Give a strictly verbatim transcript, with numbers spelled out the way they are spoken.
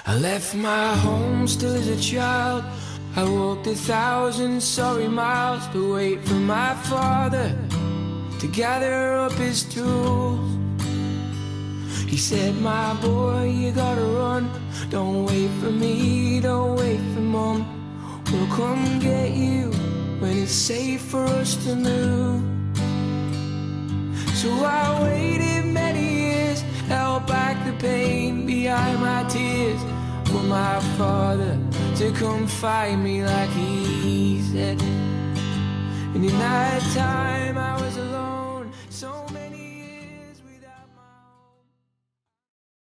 I left my home still as a child. I walked a thousand sorry miles to wait for my father to gather up his tools. He said, my boy, you gotta run. Don't wait for me, don't wait for mom. We'll come get you when it's safe for us to move. So I waited many years, held back the pain behind my tears, for my father to come find me like he said. And in that time I was alone.